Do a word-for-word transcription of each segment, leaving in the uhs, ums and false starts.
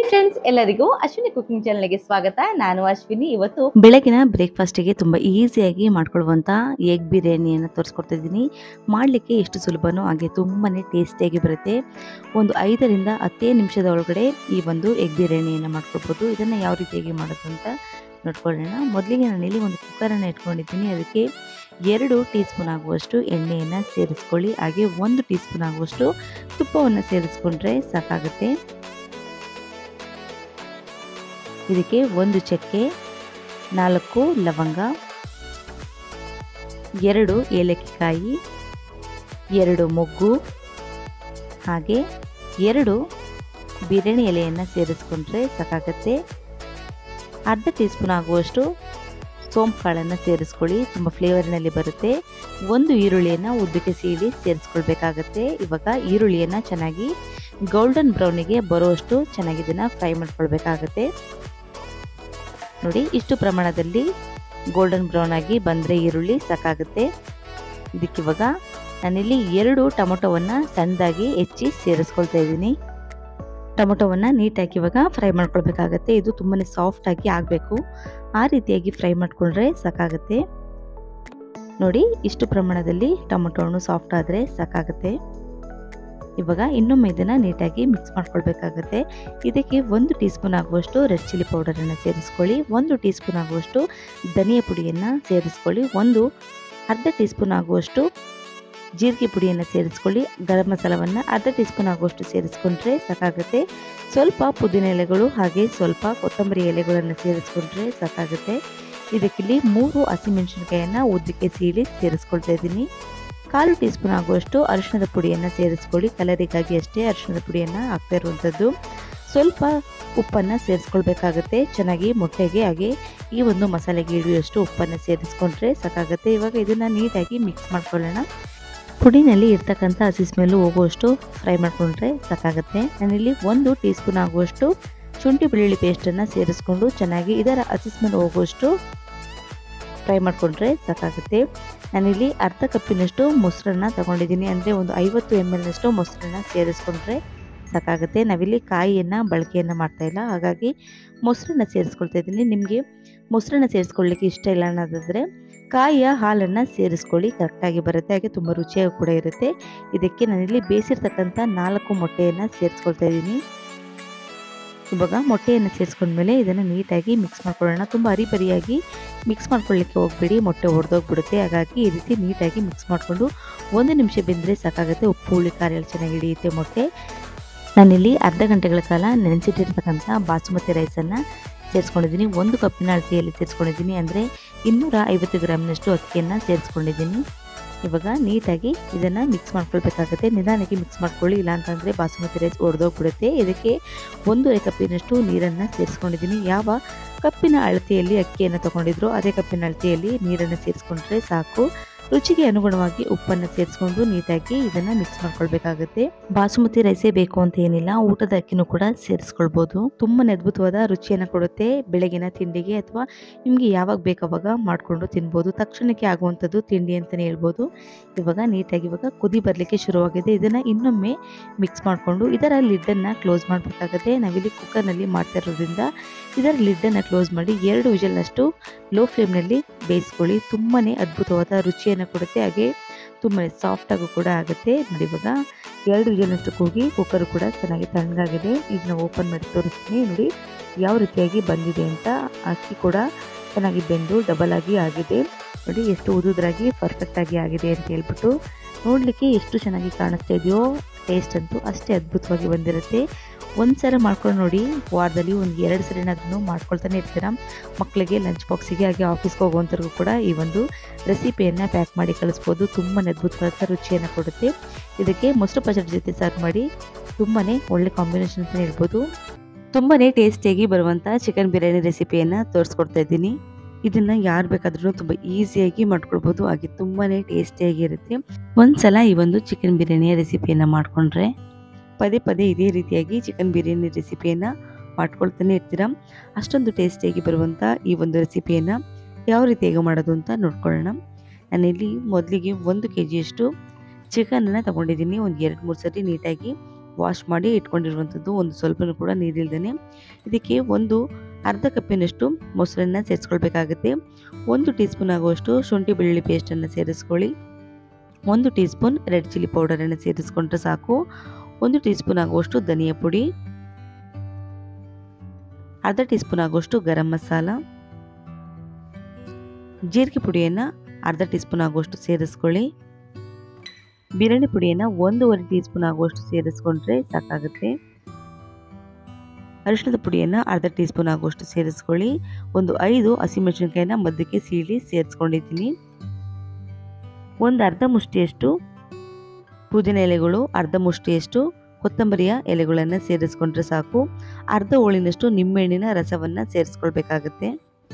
Hi friends, ಎಲ್ಲರಿಗೂ Ashwini cooking ಚಾನಲ್ಗೆ ಸ್ವಾಗತ. ನಾನು ಅಶ್ವಿನಿ. ಇವತ್ತು ಬೆಳಗಿನ ಬ್ರೇಕ್ಫಾಸ್ಟಿಗೆ ತುಂಬ ಈಸಿಯಾಗಿ ಮಾಡ್ಕೊಳ್ಳುವಂಥ ಎಗ್ ಬಿರಿಯಾನಿಯನ್ನು ತೋರಿಸ್ಕೊಡ್ತಾ ಇದ್ದೀನಿ. ಮಾಡಲಿಕ್ಕೆ ಎಷ್ಟು ಸುಲಭನೋ ಹಾಗೆ ತುಂಬಾ ಟೇಸ್ಟಿಯಾಗಿ ಬರುತ್ತೆ. ಒಂದು ಐದರಿಂದ ಹತ್ತೇ ನಿಮಿಷದ ಒಳಗಡೆ ಈ ಒಂದು ಎಗ್ ಬಿರಿಯಾನಿಯನ್ನು ಮಾಡ್ಕೊಳ್ಬೋದು. ಇದನ್ನು ಯಾವ ರೀತಿಯಾಗಿ ಮಾಡೋದು ಅಂತ ನೋಡ್ಕೊಳ್ಳೋಣ. ಮೊದಲಿಗೆ ನಾನಿಲ್ಲಿ ಒಂದು ಕುಕ್ಕರನ್ನು ಇಟ್ಕೊಂಡಿದ್ದೀನಿ. ಅದಕ್ಕೆ ಎರಡು ಟೀ ಸ್ಪೂನ್ ಆಗುವಷ್ಟು ಎಣ್ಣೆಯನ್ನು ಸೇರಿಸ್ಕೊಳ್ಳಿ. ಹಾಗೆ ಒಂದು ಟೀ ಸ್ಪೂನ್ ಆಗುವಷ್ಟು ತುಪ್ಪವನ್ನು ಸೇರಿಸ್ಕೊಂಡ್ರೆ ಸಾಕಾಗುತ್ತೆ. ಇದಕ್ಕೆ ಒಂದು ಚಕ್ಕೆ, ನಾಲ್ಕು ಲವಂಗ, ಎರಡು ಏಲಕ್ಕಿಕಾಯಿ, ಎರಡು ಮೊಗ್ಗು ಹಾಗೆ ಎರಡು ಬಿರಿಯಾನಿ ಎಲೆಯನ್ನು ಸೇರಿಸ್ಕೊಂಡ್ರೆ ಸಾಕಾಗುತ್ತೆ. ಅರ್ಧ ಟೀ ಸ್ಪೂನ್ ಆಗುವಷ್ಟು ಸೋಂಪು ಕಾಳನ್ನು ಸೇರಿಸ್ಕೊಳ್ಳಿ, ತುಂಬ ಫ್ಲೇವರ್ನಲ್ಲಿ ಬರುತ್ತೆ. ಒಂದು ಈರುಳ್ಳಿಯನ್ನು ಉದ್ದಕ್ಕೆ ಸೀಳಿ ಸೇರಿಸ್ಕೊಳ್ಬೇಕಾಗತ್ತೆ. ಇವಾಗ ಈರುಳ್ಳಿಯನ್ನು ಚೆನ್ನಾಗಿ ಗೋಲ್ಡನ್ ಬ್ರೌನಿಗೆ ಬರುವಷ್ಟು ಚೆನ್ನಾಗಿ ಇದನ್ನು ಫ್ರೈ ಮಾಡ್ಕೊಳ್ಬೇಕಾಗತ್ತೆ. ನೋಡಿ, ಇಷ್ಟು ಪ್ರಮಾಣದಲ್ಲಿ ಗೋಲ್ಡನ್ ಬ್ರೌನ್ ಆಗಿ ಬಂದರೆ ಈರುಳ್ಳಿ ಸಾಕಾಗುತ್ತೆ. ಇದಕ್ಕಿವಾಗ ನಾನಿಲ್ಲಿ ಎರಡು ಟೊಮೊಟೊವನ್ನು ಸಣ್ಣದಾಗಿ ಹೆಚ್ಚಿ ಸೇರಿಸ್ಕೊಳ್ತಾ ಇದ್ದೀನಿ. ಟೊಮೊಟೊವನ್ನು ನೀಟಾಗಿ ಇವಾಗ ಫ್ರೈ ಮಾಡ್ಕೊಳ್ಬೇಕಾಗತ್ತೆ. ಇದು ತುಂಬಾ ಸಾಫ್ಟಾಗಿ ಆಗಬೇಕು, ಆ ರೀತಿಯಾಗಿ ಫ್ರೈ ಮಾಡಿಕೊಂಡ್ರೆ ಸಾಕಾಗುತ್ತೆ. ನೋಡಿ, ಇಷ್ಟು ಪ್ರಮಾಣದಲ್ಲಿ ಟೊಮೊಟೊವನ್ನು ಸಾಫ್ಟ್ ಆದರೆ ಸಾಕಾಗುತ್ತೆ. ಇವಾಗ ಇನ್ನೊಮ್ಮೆ ಇದನ್ನು ನೀಟಾಗಿ ಮಿಕ್ಸ್ ಮಾಡ್ಕೊಳ್ಬೇಕಾಗತ್ತೆ. ಇದಕ್ಕೆ ಒಂದು ಟೀ ಸ್ಪೂನ್ ಆಗುವಷ್ಟು ರೆಡ್ ಚಿಲ್ಲಿ ಪೌಡರನ್ನು ಸೇರಿಸ್ಕೊಳ್ಳಿ, ಒಂದು ಟೀ ಸ್ಪೂನ್ ಆಗುವಷ್ಟು ಧನಿಯಾ ಪುಡಿಯನ್ನು ಸೇರಿಸ್ಕೊಳ್ಳಿ, ಒಂದು ಅರ್ಧ ಟೀ ಸ್ಪೂನ್ ಆಗುವಷ್ಟು ಜೀರಿಗೆ ಪುಡಿಯನ್ನು ಸೇರಿಸ್ಕೊಳ್ಳಿ, ಗರಂ ಮಸಾಲವನ್ನು ಅರ್ಧ ಟೀ ಸ್ಪೂನ್ ಆಗುವಷ್ಟು ಸೇರಿಸ್ಕೊಂಡ್ರೆ ಸಾಕಾಗುತ್ತೆ. ಸ್ವಲ್ಪ ಪುದೀನ ಎಲೆಗಳು ಹಾಗೆ ಸ್ವಲ್ಪ ಕೊತ್ತಂಬರಿ ಎಲೆಗಳನ್ನು ಸೇರಿಸ್ಕೊಂಡ್ರೆ ಸಾಕಾಗುತ್ತೆ. ಇದಕ್ಕಿಲ್ಲಿ ಮೂರು ಹಸಿಮೆಣಸಿನಕಾಯಿಯನ್ನು ಉದ್ದಕ್ಕೆ ಸೀಳಿ ಸೇರಿಸ್ಕೊಳ್ತಾ ಇದ್ದೀನಿ. ಕಾಲು ಟೀ ಸ್ಪೂನ್ ಆಗುವಷ್ಟು ಅರಿಶಿಣದ ಪುಡಿಯನ್ನು ಸೇರಿಸ್ಕೊಳ್ಳಿ, ಕಲರಿಗಾಗಿ ಅಷ್ಟೇ ಅರಿಶಿಣದ ಪುಡಿಯನ್ನು ಹಾಕ್ತಾ ಇರುವಂಥದ್ದು. ಸ್ವಲ್ಪ ಉಪ್ಪನ್ನು ಸೇರಿಸ್ಕೊಳ್ಬೇಕಾಗತ್ತೆ ಚೆನ್ನಾಗಿ ಮೊಟ್ಟೆಗೆ ಹಾಗೆ ಈ ಒಂದು ಮಸಾಲೆಗೆ ಹಿಡಿಯುವಷ್ಟು ಉಪ್ಪನ್ನು ಸೇರಿಸ್ಕೊಂಡ್ರೆ ಸಾಕಾಗುತ್ತೆ. ಇವಾಗ ಇದನ್ನು ನೀಟಾಗಿ ಮಿಕ್ಸ್ ಮಾಡ್ಕೊಳ್ಳೋಣ. ಪುಡಿನಲ್ಲಿ ಇರ್ತಕ್ಕಂಥ ಹಸಿ ಸ್ಮೆಲ್ಲು ಹೋಗುವಷ್ಟು ಫ್ರೈ ಮಾಡಿಕೊಂಡ್ರೆ ಸಾಕಾಗುತ್ತೆ. ನಾನಿಲ್ಲಿ ಒಂದು ಟೀ ಸ್ಪೂನ್ ಆಗುವಷ್ಟು ಶುಂಠಿ ಬೆಳ್ಳುಳ್ಳಿ ಪೇಸ್ಟನ್ನು ಸೇರಿಸ್ಕೊಂಡು ಚೆನ್ನಾಗಿ ಇದರ ಹಸಿ ಸ್ಮೆಲ್ ಹೋಗುವಷ್ಟು ಫ್ರೈ ಮಾಡಿಕೊಂಡ್ರೆ ಸಾಕಾಗುತ್ತೆ. ನಾನಿಲ್ಲಿ ಅರ್ಧ ಕಪ್ಪಿನಷ್ಟು ಮೊಸರನ್ನ ತಗೊಂಡಿದ್ದೀನಿ, ಅಂದರೆ ಒಂದು ಐವತ್ತು ಎಮ್ ಎಲ್ನಷ್ಟು ಮೊಸರನ್ನ ಸೇರಿಸ್ಕೊಂಡ್ರೆ ಸಾಕಾಗುತ್ತೆ. ನಾವಿಲ್ಲಿ ಕಾಯಿಯನ್ನು ಬಳಕೆಯನ್ನು ಮಾಡ್ತಾ ಇಲ್ಲ, ಹಾಗಾಗಿ ಮೊಸರನ್ನ ಸೇರಿಸ್ಕೊಳ್ತಾ ಇದ್ದೀನಿ. ನಿಮಗೆ ಮೊಸರನ್ನ ಸೇರಿಸ್ಕೊಳ್ಳಿಕ್ಕೆ ಇಷ್ಟ ಇಲ್ಲ ಅನ್ನೋದಾದರೆ ಕಾಯಿಯ ಹಾಲನ್ನು ಸೇರಿಸ್ಕೊಳ್ಳಿ, ಕರೆಕ್ಟಾಗಿ ಬರುತ್ತೆ, ಹಾಗೆ ತುಂಬ ರುಚಿಯಾಗಿ ಕೂಡ ಇರುತ್ತೆ. ಇದಕ್ಕೆ ನಾನಿಲ್ಲಿ ಬೇಯಿಸಿರ್ತಕ್ಕಂಥ ನಾಲ್ಕು ಮೊಟ್ಟೆಯನ್ನು ಸೇರಿಸ್ಕೊಳ್ತಾ ಇದ್ದೀನಿ. ಇವಾಗ ಮೊಟ್ಟೆಯನ್ನು ಸೇರಿಸ್ಕೊಂಡ್ಮೇಲೆ ಇದನ್ನು ನೀಟಾಗಿ ಮಿಕ್ಸ್ ಮಾಡ್ಕೊಳ್ಳೋಣ. ತುಂಬ ಹರಿಬರಿಯಾಗಿ ಮಿಕ್ಸ್ ಮಾಡ್ಕೊಳ್ಳಿಕ್ಕೆ ಹೋಗ್ಬೇಡಿ, ಮೊಟ್ಟೆ ಒಡೆದೋಗ್ಬಿಡುತ್ತೆ. ಹಾಗಾಗಿ ಈ ರೀತಿ ನೀಟಾಗಿ ಮಿಕ್ಸ್ ಮಾಡಿಕೊಂಡು ಒಂದು ನಿಮಿಷ ಬೆಂದರೆ ಸಾಕಾಗುತ್ತೆ. ಉಪ್ಪು ಹುಳಿ ಖಾರ ಎಲ್ಲ ಚೆನ್ನಾಗಿ ಹಿಡಿಯುತ್ತೆ ಮೊಟ್ಟೆ. ನಾನಿಲ್ಲಿ ಅರ್ಧ ಗಂಟೆಗಳ ಕಾಲ ನೆನೆಸಿಟ್ಟಿರ್ತಕ್ಕಂಥ ಬಾಸುಮತಿ ರೈಸನ್ನು ಸೇರಿಸ್ಕೊಂಡಿದ್ದೀನಿ. ಒಂದು ಕಪ್ಪಿನ ಅಳತೆಯಲ್ಲಿ ಸೇರಿಸ್ಕೊಂಡಿದ್ದೀನಿ, ಅಂದರೆ ಇನ್ನೂರ ಐವತ್ತು ಗ್ರಾಮ್ನಷ್ಟು ಅಕ್ಕಿಯನ್ನು ಸೇರಿಸ್ಕೊಂಡಿದ್ದೀನಿ. ಇವಾಗ ನೀಟಾಗಿ ಇದನ್ನು ಮಿಕ್ಸ್ ಮಾಡ್ಕೊಳ್ಬೇಕಾಗುತ್ತೆ. ನಿಧಾನಕ್ಕೆ ಮಿಕ್ಸ್ ಮಾಡ್ಕೊಳ್ಳಿ, ಇಲ್ಲಾಂತಂದರೆ ಬಾಸುಮತಿ ರೈಸ್ ಒಡೆದೋಗ್ಬಿಡುತ್ತೆ. ಇದಕ್ಕೆ ಒಂದೂವರೆ ಕಪ್ಪಿನಷ್ಟು ನೀರನ್ನು ಸೇರಿಸ್ಕೊಂಡಿದ್ದೀನಿ. ಯಾವ ಕಪ್ಪಿನ ಅಳತೆಯಲ್ಲಿ ಅಕ್ಕಿಯನ್ನು ತೊಗೊಂಡಿದ್ರು ಅದೇ ಕಪ್ಪಿನ ಅಳತೆಯಲ್ಲಿ ನೀರನ್ನು ಸೇರಿಸ್ಕೊಂಡ್ರೆ ಸಾಕು. ರುಚಿಗೆ ಅನುಗುಣವಾಗಿ ಉಪ್ಪನ್ನು ಸೇರಿಸ್ಕೊಂಡು ನೀಟಾಗಿ ಇದನ್ನು ಮಿಕ್ಸ್ ಮಾಡ್ಕೊಳ್ಬೇಕಾಗುತ್ತೆ. ಬಾಸುಮತಿ ರೈಸೇ ಬೇಕು ಅಂತ ಏನಿಲ್ಲ, ಊಟದ ಅಕ್ಕಿನೂ ಕೂಡ ಸೇರಿಸ್ಕೊಳ್ಬೋದು. ತುಂಬಾ ಅದ್ಭುತವಾದ ರುಚಿಯನ್ನು ಕೊಡುತ್ತೆ. ಬೆಳಗಿನ ತಿಂಡಿಗೆ ಅಥವಾ ನಿಮಗೆ ಯಾವಾಗ ಬೇಕಾವಾಗ ಮಾಡಿಕೊಂಡು ತಿನ್ಬೋದು. ತಕ್ಷಣಕ್ಕೆ ಆಗುವಂಥದ್ದು ತಿಂಡಿ ಅಂತಲೇ ಹೇಳ್ಬೋದು. ಇವಾಗ ನೀಟಾಗಿ ಇವಾಗ ಕುದಿ ಬರಲಿಕ್ಕೆ ಶುರುವಾಗಿದೆ. ಇದನ್ನು ಇನ್ನೊಮ್ಮೆ ಮಿಕ್ಸ್ ಮಾಡಿಕೊಂಡು ಇದರ ಲಿಡ್ಡನ್ನು ಕ್ಲೋಸ್ ಮಾಡಬೇಕಾಗುತ್ತೆ. ನಾವಿಲ್ಲಿ ಕುಕ್ಕರ್ನಲ್ಲಿ ಮಾಡ್ತಾ ಇರೋದ್ರಿಂದ ಇದರ ಲಿಡ್ಡನ್ನು ಕ್ಲೋಸ್ ಮಾಡಿ ಎರಡು ವಿಷಲ್ನಷ್ಟು ಲೋ ಫ್ಲೇಮ್ನಲ್ಲಿ ಬೇಯಿಸ್ಕೊಳ್ಳಿ. ತುಂಬಾ ಅದ್ಭುತವಾದ ರುಚಿಯನ್ನು ಕೊಡುತ್ತೆ, ಹಾಗೆ ತುಂಬಾ ಸಾಫ್ಟಾಗೂ ಕೂಡ ಆಗುತ್ತೆ. ನೋಡಿ, ಇವಾಗ ಎರಡು ವಿಷಲ್ನಷ್ಟು ಕೂಗಿ ಕುಕ್ಕರ್ ಕೂಡ ಚೆನ್ನಾಗಿ ತಣ್ಣಗಾಗಿದೆ. ಈಗ ನಾವು ಓಪನ್ ಮಾಡಿ ತೋರಿಸ್ತೀನಿ. ನೋಡಿ ಯಾವ ರೀತಿಯಾಗಿ ಬಂದಿದೆ ಅಂತ. ಅಕ್ಕಿ ಕೂಡ ಚೆನ್ನಾಗಿ ಬೆಂದು ಡಬಲ್ ಆಗಿ ಆಗಿದೆ. ನೋಡಿ ಎಷ್ಟು ಉದುದ್ರಾಗಿ ಪರ್ಫೆಕ್ಟಾಗಿ ಆಗಿದೆ ಅಂತ ಹೇಳ್ಬಿಟ್ಟು. ನೋಡಲಿಕ್ಕೆ ಎಷ್ಟು ಚೆನ್ನಾಗಿ ಕಾಣಿಸ್ತಾ ಇದೆಯೋ, ಟೇಸ್ಟ್ ಅಂತೂ ಅಷ್ಟೇ ಅದ್ಭುತವಾಗಿ ಬಂದಿರುತ್ತೆ. ಒಂದು ಸಲ ಮಾಡ್ಕೊಂಡು ನೋಡಿ, ವಾರದಲ್ಲಿ ಒಂದು ಎರಡು ಸರಿನಾದ್ರೂ ಮಾಡ್ಕೊಳ್ತಾನೆ ಇರ್ತೀರ. ಮಕ್ಕಳಿಗೆ ಲಂಚ್ ಬಾಕ್ಸಿಗೆ ಹಾಗೆ ಆಫೀಸ್ಗೆ ಹೋಗುವಂಥವ್ರಿಗೂ ಕೂಡ ಈ ಒಂದು ರೆಸಿಪಿಯನ್ನು ಪ್ಯಾಕ್ ಮಾಡಿ ಕಳಿಸ್ಬೋದು. ತುಂಬಾ ಅದ್ಭುತವಾದ ರುಚಿಯನ್ನು ಕೊಡುತ್ತೆ. ಇದಕ್ಕೆ ಮೊಸರು ಪಚಡಿ ಜೊತೆ ಸರ್ವ್ ಮಾಡಿ ತುಂಬಾ ಒಳ್ಳೆ ಕಾಂಬಿನೇಷನ್ ಅಂತಲೇ ಹೇಳ್ಬೋದು. ತುಂಬಾ ಟೇಸ್ಟಿಯಾಗಿ ಬರುವಂಥ ಚಿಕನ್ ಬಿರಿಯಾನಿ ರೆಸಿಪಿಯನ್ನು ತೋರಿಸ್ಕೊಡ್ತಾ ಇದ್ದೀನಿ. ಇದನ್ನು ಯಾರು ಬೇಕಾದ್ರೂ ತುಂಬ ಈಸಿಯಾಗಿ ಮಾಡ್ಕೊಳ್ಬೋದು, ಹಾಗೆ ತುಂಬಾ ಟೇಸ್ಟಿಯಾಗಿರುತ್ತೆ. ಒಂದ್ಸಲ ಈ ಒಂದು ಚಿಕನ್ ಬಿರಿಯಾನಿಯ ರೆಸಿಪಿಯನ್ನು ಮಾಡಿಕೊಂಡ್ರೆ ಪದೇ ಪದೇ ಇದೇ ರೀತಿಯಾಗಿ ಚಿಕನ್ ಬಿರಿಯಾನಿ ರೆಸಿಪಿಯನ್ನು ಮಾಡ್ಕೊಳ್ತಾನೆ ಇರ್ತೀರ. ಅಷ್ಟೊಂದು ಟೇಸ್ಟಿಯಾಗಿ ಬರುವಂಥ ಈ ಒಂದು ರೆಸಿಪಿಯನ್ನು ಯಾವ ರೀತಿಯಾಗಿ ಮಾಡೋದು ಅಂತ ನೋಡ್ಕೊಳ್ಳೋಣ. ನಾನಿಲ್ಲಿ ಮೊದಲಿಗೆ ಒಂದು ಕೆ ಜಿಯಷ್ಟು ಚಿಕನನ್ನು ತೊಗೊಂಡಿದ್ದೀನಿ. ಒಂದು ಎರಡು ಮೂರು ಸರಿ ನೀಟಾಗಿ ವಾಶ್ ಮಾಡಿ ಇಟ್ಕೊಂಡಿರುವಂಥದ್ದು, ಒಂದು ಸ್ವಲ್ಪನೂ ಕೂಡ ನೀರಿಲ್ದೇ. ಇದಕ್ಕೆ ಒಂದು ಅರ್ಧ ಕಪ್ಪಿನಷ್ಟು ಮೊಸರನ್ನ ಸೇರಿಸ್ಕೊಳ್ಬೇಕಾಗುತ್ತೆ. ಒಂದು ಟೀ ಸ್ಪೂನ್ ಆಗುವಷ್ಟು ಶುಂಠಿ ಬೆಳ್ಳುಳ್ಳಿ ಪೇಸ್ಟನ್ನು ಸೇರಿಸ್ಕೊಳ್ಳಿ. ಒಂದು ಟೀ ಸ್ಪೂನ್ ರೆಡ್ ಚಿಲ್ಲಿ ಪೌಡರನ್ನು ಸೇರಿಸ್ಕೊಂಡ್ರೆ ಸಾಕು. ಒಂದು ಟೀ ಸ್ಪೂನ್ ಆಗುವಷ್ಟು ಧನಿಯಾ ಪುಡಿ, ಅರ್ಧ ಟೀ ಸ್ಪೂನ್ ಆಗುವಷ್ಟು ಗರಂ ಮಸಾಲ, ಜೀರಿಗೆ ಪುಡಿಯನ್ನು ಅರ್ಧ ಟೀ ಸ್ಪೂನ್ ಆಗುವಷ್ಟು ಸೇರಿಸ್ಕೊಳ್ಳಿ. ಬಿರಿಯಾನಿ ಪುಡಿಯನ್ನು ಒಂದೂವರೆ ಟೀ ಸ್ಪೂನ್ ಆಗುವಷ್ಟು ಸೇರಿಸ್ಕೊಂಡ್ರೆ ಸಾಕಾಗುತ್ತೆ. ಅರಿಶಿಣದ ಪುಡಿಯನ್ನು ಅರ್ಧ ಟೀ ಸ್ಪೂನ್ ಆಗುವಷ್ಟು ಸೇರಿಸ್ಕೊಳ್ಳಿ. ಒಂದು ಐದು ಹಸಿಮೆಣಸಿನಕಾಯಿನ ಮಧ್ಯಕ್ಕೆ ಸೀಳಿ ಸೇರಿಸ್ಕೊಂಡಿದ್ದೀನಿ. ಒಂದು ಅರ್ಧ ಮುಷ್ಟಿಯಷ್ಟು ಪುದೀನ ಎಲೆಗಳು, ಅರ್ಧ ಮುಷ್ಟಿಯಷ್ಟು ಕೊತ್ತಂಬರಿಯ ಎಲೆಗಳನ್ನು ಸೇರಿಸ್ಕೊಂಡ್ರೆ ಸಾಕು. ಅರ್ಧ ಹೋಳಿನಷ್ಟು ನಿಂಬೆಹಣ್ಣಿನ ರಸವನ್ನು ಸೇರಿಸ್ಕೊಳ್ಬೇಕಾಗತ್ತೆ.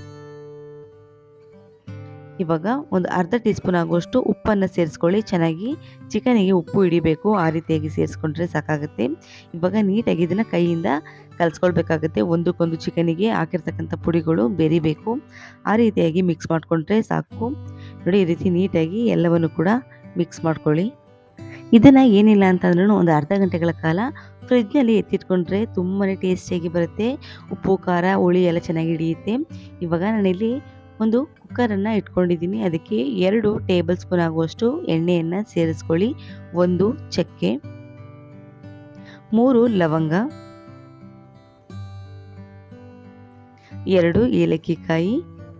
ಇವಾಗ ಒಂದು ಅರ್ಧ ಟೀ ಸ್ಪೂನ್ ಆಗುವಷ್ಟು ಉಪ್ಪನ್ನು ಸೇರಿಸ್ಕೊಳ್ಳಿ. ಚೆನ್ನಾಗಿ ಚಿಕನಿಗೆ ಉಪ್ಪು ಹಿಡಿಬೇಕು, ಆ ರೀತಿಯಾಗಿ ಸೇರಿಸ್ಕೊಂಡ್ರೆ ಸಾಕಾಗುತ್ತೆ. ಇವಾಗ ನೀಟಾಗಿ ಇದನ್ನು ಕೈಯಿಂದ ಕಲಿಸ್ಕೊಳ್ಬೇಕಾಗುತ್ತೆ. ಒಂದಕ್ಕೊಂದು ಚಿಕನಿಗೆ ಹಾಕಿರ್ತಕ್ಕಂಥ ಪುಡಿಗಳು ಬೆರಿಬೇಕು, ಆ ರೀತಿಯಾಗಿ ಮಿಕ್ಸ್ ಮಾಡಿಕೊಂಡ್ರೆ ಸಾಕು. ನೋಡಿ, ಈ ರೀತಿ ನೀಟಾಗಿ ಎಲ್ಲವನ್ನು ಕೂಡ ಮಿಕ್ಸ್ ಮಾಡ್ಕೊಳ್ಳಿ. ಇದನ್ನು ಏನಿಲ್ಲ ಅಂತಂದ್ರೂ ಒಂದು ಅರ್ಧ ಗಂಟೆಗಳ ಕಾಲ ಫ್ರಿಜ್ನಲ್ಲಿ ಎತ್ತಿಟ್ಕೊಂಡ್ರೆ ತುಂಬಾ ಟೇಸ್ಟಿಯಾಗಿ ಬರುತ್ತೆ. ಉಪ್ಪು ಖಾರ ಹುಳಿ ಎಲ್ಲ ಚೆನ್ನಾಗಿ ಹಿಡಿಯುತ್ತೆ. ಇವಾಗ ನಾನಿಲ್ಲಿ ಒಂದು ಕುಕ್ಕರನ್ನು ಇಟ್ಕೊಂಡಿದ್ದೀನಿ. ಅದಕ್ಕೆ ಎರಡು ಟೇಬಲ್ ಸ್ಪೂನ್ ಆಗುವಷ್ಟು ಎಣ್ಣೆಯನ್ನು ಸೇರಿಸ್ಕೊಳ್ಳಿ. ಒಂದು ಚಕ್ಕೆ, ಮೂರು ಲವಂಗ, ಎರಡು ಏಲಕ್ಕಿ ಕಾಯಿ,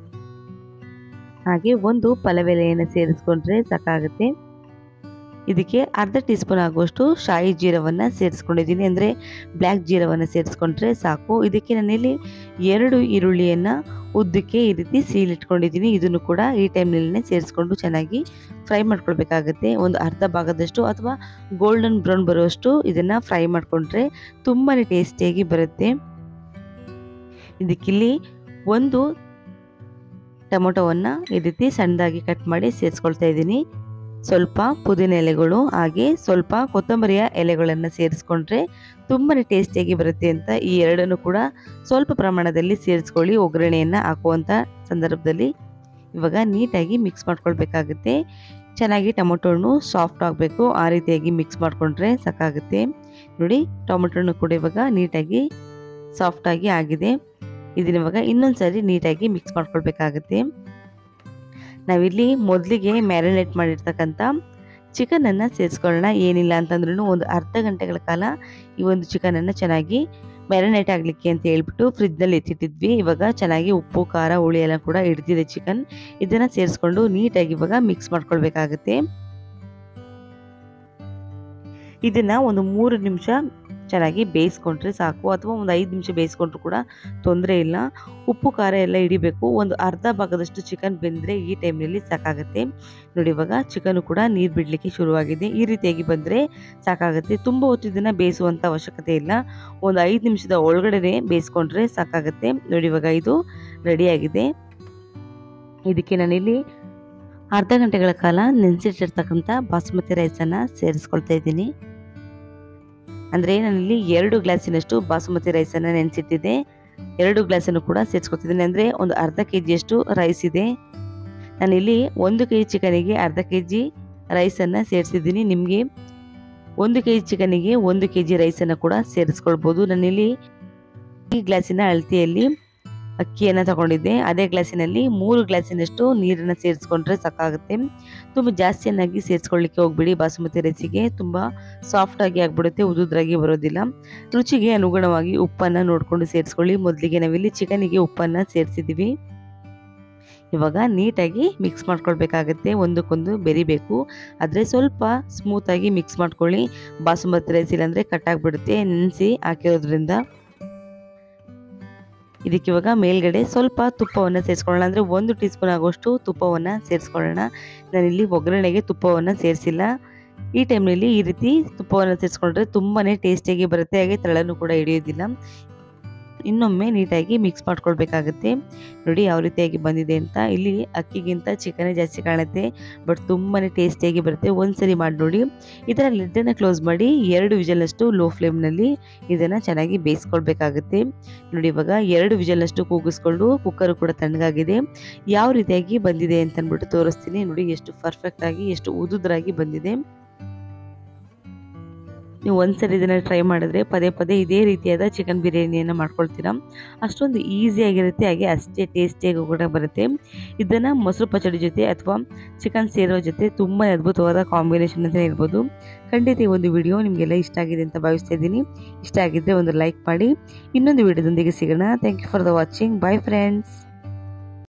ಹಾಗೆ ಒಂದು ಪಲವೆಲೆಯನ್ನು ಸೇರಿಸ್ಕೊಂಡ್ರೆ ಸಾಕಾಗುತ್ತೆ. ಇದಕ್ಕೆ ಅರ್ಧ ಟೀ ಸ್ಪೂನ್ ಆಗುವಷ್ಟು ಶಾಯಿ ಜೀರವನ್ನು ಸೇರಿಸ್ಕೊಂಡಿದ್ದೀನಿ, ಅಂದರೆ ಬ್ಲ್ಯಾಕ್ ಜೀರವನ್ನು ಸೇರಿಸ್ಕೊಂಡ್ರೆ ಸಾಕು. ಇದಕ್ಕೆ ನಾನಿಲ್ಲಿ ಎರಡು ಈರುಳ್ಳಿಯನ್ನು ಉದ್ದಕ್ಕೆ ಈ ರೀತಿ ಸೀಲಿಟ್ಕೊಂಡಿದ್ದೀನಿ. ಇದನ್ನು ಕೂಡ ಈ ಟೈಮ್ನಲ್ಲೇ ಸೇರಿಸ್ಕೊಂಡು ಚೆನ್ನಾಗಿ ಫ್ರೈ ಮಾಡ್ಕೊಳ್ಬೇಕಾಗತ್ತೆ. ಒಂದು ಅರ್ಧ ಭಾಗದಷ್ಟು ಅಥವಾ ಗೋಲ್ಡನ್ ಬ್ರೌನ್ ಬರುವಷ್ಟು ಇದನ್ನು ಫ್ರೈ ಮಾಡಿಕೊಂಡ್ರೆ ತುಂಬಾ ಟೇಸ್ಟಿಯಾಗಿ ಬರುತ್ತೆ. ಇದಕ್ಕಿಲ್ಲಿ ಒಂದು ಟೊಮೊಟೊವನ್ನು ಈ ರೀತಿ ಸಣ್ಣದಾಗಿ ಕಟ್ ಮಾಡಿ ಸೇರಿಸ್ಕೊಳ್ತಾ ಇದ್ದೀನಿ. ಸ್ವಲ್ಪ ಪುದೀನ ಎಲೆಗಳು ಹಾಗೆ ಸ್ವಲ್ಪ ಕೊತ್ತಂಬರಿಯ ಎಲೆಗಳನ್ನು ಸೇರಿಸ್ಕೊಂಡ್ರೆ ತುಂಬಾ ಟೇಸ್ಟಿಯಾಗಿ ಬರುತ್ತೆ ಅಂತ ಈ ಎರಡನ್ನು ಕೂಡ ಸ್ವಲ್ಪ ಪ್ರಮಾಣದಲ್ಲಿ ಸೇರಿಸ್ಕೊಳ್ಳಿ ಒಗ್ಗರಣೆಯನ್ನು ಹಾಕುವಂಥ ಸಂದರ್ಭದಲ್ಲಿ. ಇವಾಗ ನೀಟಾಗಿ ಮಿಕ್ಸ್ ಮಾಡ್ಕೊಳ್ಬೇಕಾಗುತ್ತೆ. ಚೆನ್ನಾಗಿ ಟೊಮೊಟೊನು ಸಾಫ್ಟ್ ಆಗಬೇಕು, ಆ ರೀತಿಯಾಗಿ ಮಿಕ್ಸ್ ಮಾಡಿಕೊಂಡ್ರೆ ಸಾಕಾಗುತ್ತೆ. ನೋಡಿ, ಟೊಮೊಟೊನು ಕೂಡ ಇವಾಗ ನೀಟಾಗಿ ಸಾಫ್ಟಾಗಿ ಆಗಿದೆ. ಇದನ್ನ ಇವಾಗ ಇನ್ನೊಂದು ಸಾರಿ ನೀಟಾಗಿ ಮಿಕ್ಸ್ ಮಾಡ್ಕೊಳ್ಬೇಕಾಗುತ್ತೆ. ನಾವಿಲ್ಲಿ ಮೊದಲಿಗೆ ಮ್ಯಾರಿನೇಟ್ ಮಾಡಿರ್ತಕ್ಕಂಥ ಚಿಕನನ್ನು ಸೇರಿಸ್ಕೊಳ್ಳೋಣ. ಏನಿಲ್ಲ ಅಂತಂದ್ರೂ ಒಂದು ಅರ್ಧ ಗಂಟೆಗಳ ಕಾಲ ಈ ಒಂದು ಚಿಕನನ್ನು ಚೆನ್ನಾಗಿ ಮ್ಯಾರಿನೇಟ್ ಆಗಲಿಕ್ಕೆ ಅಂತ ಹೇಳ್ಬಿಟ್ಟು ಫ್ರಿಜ್ನಲ್ಲಿ ಎತ್ತಿಟ್ಟಿದ್ವಿ. ಇವಾಗ ಚೆನ್ನಾಗಿ ಉಪ್ಪು ಖಾರ ಹುಳಿ ಎಲ್ಲ ಕೂಡ ಹಿಡಿದಿದೆ ಚಿಕನ್. ಇದನ್ನು ಸೇರಿಸ್ಕೊಂಡು ನೀಟಾಗಿ ಇವಾಗ ಮಿಕ್ಸ್ ಮಾಡ್ಕೊಳ್ಬೇಕಾಗುತ್ತೆ. ಇದನ್ನು ಒಂದು ಮೂರು ನಿಮಿಷ ಚೆನ್ನಾಗಿ ಬೇಯಿಸ್ಕೊಂಡ್ರೆ ಸಾಕು, ಅಥವಾ ಒಂದು ಐದು ನಿಮಿಷ ಬೇಯಿಸ್ಕೊಂಡ್ರು ಕೂಡ ತೊಂದರೆ ಇಲ್ಲ. ಉಪ್ಪು ಖಾರ ಎಲ್ಲ ಹಿಡಿಬೇಕು. ಒಂದು ಅರ್ಧ ಭಾಗದಷ್ಟು ಚಿಕನ್ ಬೆಂದರೆ ಈ ಟೈಮ್ನಲ್ಲಿ ಸಾಕಾಗುತ್ತೆ. ನೋಡಿ, ಇವಾಗ ಚಿಕನು ಕೂಡ ನೀರು ಬಿಡಲಿಕ್ಕೆ ಶುರುವಾಗಿದೆ. ಈ ರೀತಿಯಾಗಿ ಬಂದರೆ ಸಾಕಾಗುತ್ತೆ. ತುಂಬ ಹೊತ್ತು ಇದನ್ನು ಬೇಯಿಸುವಂಥ ಅವಶ್ಯಕತೆ ಇಲ್ಲ. ಒಂದು ಐದು ನಿಮಿಷದ ಒಳಗಡೆ ಬೇಯಿಸ್ಕೊಂಡ್ರೆ ಸಾಕಾಗುತ್ತೆ. ನೋಡಿ, ಇವಾಗ ಇದು ರೆಡಿಯಾಗಿದೆ. ಇದಕ್ಕೆ ನಾನಿಲ್ಲಿ ಅರ್ಧ ಗಂಟೆಗಳ ಕಾಲ ನೆನೆಸಿಟ್ಟಿರ್ತಕ್ಕಂಥ ಬಾಸುಮತಿ ರೈಸನ್ನು ಸೇರಿಸ್ಕೊಳ್ತಾ ಇದ್ದೀನಿ. ಅಂದರೆ ನಾನಿಲ್ಲಿ ಎರಡು ಗ್ಲಾಸಿನಷ್ಟು ಬಾಸುಮತಿ ರೈಸನ್ನು ನೆನೆಸಿಟ್ಟಿದ್ದೆ. ಎರಡು ಗ್ಲಾಸನ್ನು ಕೂಡ ಸೇರಿಸ್ಕೊತಿದ್ದೀನಿ. ಅಂದರೆ ಒಂದು ಅರ್ಧ ಕೆ ಜಿಯಷ್ಟು ರೈಸ್ ಇದೆ. ನಾನಿಲ್ಲಿ ಒಂದು ಕೆ ಜಿ ಚಿಕನಿಗೆ ಅರ್ಧ ಕೆ ಜಿ ರೈಸನ್ನು ಸೇರಿಸಿದ್ದೀನಿ. ನಿಮಗೆ ಒಂದು ಕೆ ಜಿ ಚಿಕನಿಗೆ ಒಂದು ಕೆ ಜಿ ರೈಸನ್ನು ಕೂಡ ಸೇರಿಸ್ಕೊಳ್ಬೋದು. ನಾನಿಲ್ಲಿ ಈ ಗ್ಲಾಸಿನ ಅಳತೆಯಲ್ಲಿ ಅಕ್ಕಿಯನ್ನು ತಗೊಂಡಿದ್ದೆ. ಅದೇ ಗ್ಲಾಸಿನಲ್ಲಿ ಮೂರು ಗ್ಲಾಸಿನಷ್ಟು ನೀರನ್ನು ಸೇರಿಸ್ಕೊಂಡ್ರೆ ಸಾಕಾಗುತ್ತೆ. ತುಂಬ ಜಾಸ್ತಿಯನ್ನಾಗಿ ಸೇರಿಸ್ಕೊಳ್ಳಿಕ್ಕೆ ಹೋಗ್ಬಿಡಿ. ಬಾಸುಮತಿ ರೈಸಿಗೆ ತುಂಬ ಸಾಫ್ಟಾಗಿ ಆಗಿಬಿಡುತ್ತೆ, ಉದುದ್ರಾಗಿ ಬರೋದಿಲ್ಲ. ರುಚಿಗೆ ಅನುಗುಣವಾಗಿ ಉಪ್ಪನ್ನು ನೋಡಿಕೊಂಡು ಸೇರಿಸ್ಕೊಳ್ಳಿ. ಮೊದಲಿಗೆ ನಾವಿಲ್ಲಿ ಚಿಕನಿಗೆ ಉಪ್ಪನ್ನು ಸೇರಿಸಿದ್ದೀವಿ. ಇವಾಗ ನೀಟಾಗಿ ಮಿಕ್ಸ್ ಮಾಡ್ಕೊಳ್ಬೇಕಾಗತ್ತೆ. ಒಂದಕ್ಕೊಂದು ಬೆರಿಬೇಕು. ಆದರೆ ಸ್ವಲ್ಪ ಸ್ಮೂತಾಗಿ ಮಿಕ್ಸ್ ಮಾಡ್ಕೊಳ್ಳಿ. ಬಾಸುಮತಿ ರೈಸ್ ಇಲ್ಲಾಂದರೆ ಕಟ್ಟಾಗಿಬಿಡುತ್ತೆ ನೆನೆಸಿ ಹಾಕಿರೋದ್ರಿಂದ. ಇದಕ್ಕೆ ಇವಾಗ ಮೇಲ್ಗಡೆ ಸ್ವಲ್ಪ ತುಪ್ಪವನ್ನು ಸೇರಿಸ್ಕೊಳ್ಳೋಣ. ಅಂದರೆ ಒಂದು ಟೀ ಸ್ಪೂನ್ ಆಗುವಷ್ಟು ತುಪ್ಪವನ್ನು ಸೇರಿಸ್ಕೊಳ್ಳೋಣ. ನಾನಿಲ್ಲಿ ಒಗ್ಗರಣೆಗೆ ತುಪ್ಪವನ್ನು ಸೇರಿಸಿಲ್ಲ. ಈ ಟೈಮ್ನಲ್ಲಿ ಈ ರೀತಿ ತುಪ್ಪವನ್ನು ಸೇರಿಸ್ಕೊಂಡ್ರೆ ತುಂಬಾ ಟೇಸ್ಟಿಯಾಗಿ ಬರುತ್ತೆ, ಹಾಗೆ ತಳನೂ ಕೂಡ ಹಿಡಿಯೋದಿಲ್ಲ. ಇನ್ನೊಮ್ಮೆ ನೀಟಾಗಿ ಮಿಕ್ಸ್ ಮಾಡ್ಕೊಳ್ಬೇಕಾಗತ್ತೆ. ನೋಡಿ ಯಾವ ರೀತಿಯಾಗಿ ಬಂದಿದೆ ಅಂತ. ಇಲ್ಲಿ ಅಕ್ಕಿಗಿಂತ ಚಿಕನೇ ಜಾಸ್ತಿ ಕಾಣುತ್ತೆ, ಬಟ್ ತುಂಬಾ ಟೇಸ್ಟಿಯಾಗಿ ಬರುತ್ತೆ. ಒಂದ್ಸರಿ ಮಾಡಿ ನೋಡಿ. ಇದರ ಲಿಡ್ಡನ್ನು ಕ್ಲೋಸ್ ಮಾಡಿ ಎರಡು ವಿಜಲ್ನಷ್ಟು ಲೋ ಫ್ಲೇಮ್ನಲ್ಲಿ ಇದನ್ನು ಚೆನ್ನಾಗಿ ಬೇಯಿಸ್ಕೊಳ್ಬೇಕಾಗುತ್ತೆ. ನೋಡಿ, ಇವಾಗ ಎರಡು ವಿಜಲ್ನಷ್ಟು ಕೂಗಿಸ್ಕೊಂಡು ಕುಕ್ಕರು ಕೂಡ ತಣ್ಣಗಾಗಿದೆ. ಯಾವ ರೀತಿಯಾಗಿ ಬಂದಿದೆ ಅಂತ ಅಂದ್ಬಿಟ್ಟು ತೋರಿಸ್ತೀನಿ. ನೋಡಿ ಎಷ್ಟು ಪರ್ಫೆಕ್ಟಾಗಿ ಎಷ್ಟು ಉದುದ್ರಾಗಿ ಬಂದಿದೆ. ನೀವು ಒಂದ್ಸರಿ ಇದನ್ನು ಟ್ರೈ ಮಾಡಿದ್ರೆ ಪದೇ ಪದೇ ಇದೇ ರೀತಿಯಾದ ಚಿಕನ್ ಬಿರಿಯಾನಿಯನ್ನು ಮಾಡ್ಕೊಳ್ತೀರಾ. ಅಷ್ಟೊಂದು ಈಸಿಯಾಗಿರುತ್ತೆ, ಹಾಗೆ ಅಷ್ಟೇ ಟೇಸ್ಟಿಯಾಗಿ ಕೂಡ ಬರುತ್ತೆ. ಇದನ್ನು ಮೊಸರು ಪಚಡಿ ಜೊತೆ ಅಥವಾ ಚಿಕನ್ ಸೇರೋ ಜೊತೆ ತುಂಬ ಅದ್ಭುತವಾದ ಕಾಂಬಿನೇಷನ್ ಅಂತ ಹೇಳ್ಬೋದು. ಖಂಡಿತ ಈ ಒಂದು ವಿಡಿಯೋ ನಿಮಗೆಲ್ಲ ಇಷ್ಟ ಆಗಿದೆ ಅಂತ ಭಾವಿಸ್ತಾ ಇದ್ದೀನಿ. ಇಷ್ಟ ಆಗಿದ್ದರೆ ಒಂದು ಲೈಕ್ ಮಾಡಿ. ಇನ್ನೊಂದು ವಿಡಿಯೋದೊಂದಿಗೆ ಸಿಗೋಣ. Thank you for the watching. Bye friends.